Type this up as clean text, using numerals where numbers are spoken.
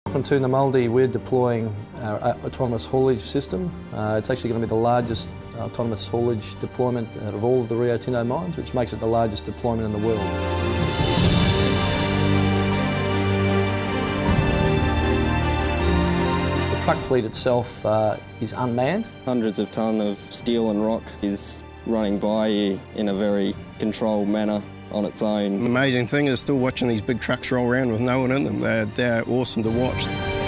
From Toonamaldi, we're deploying our autonomous haulage system. It's actually going to be the largest autonomous haulage deployment out of all of the Rio Tinto mines, which makes it the largest deployment in the world. The truck fleet itself is unmanned. Hundreds of tonnes of steel and rock is running by you in a very controlled manner on its own. The amazing thing is still watching these big trucks roll around with no one in them. They're awesome to watch.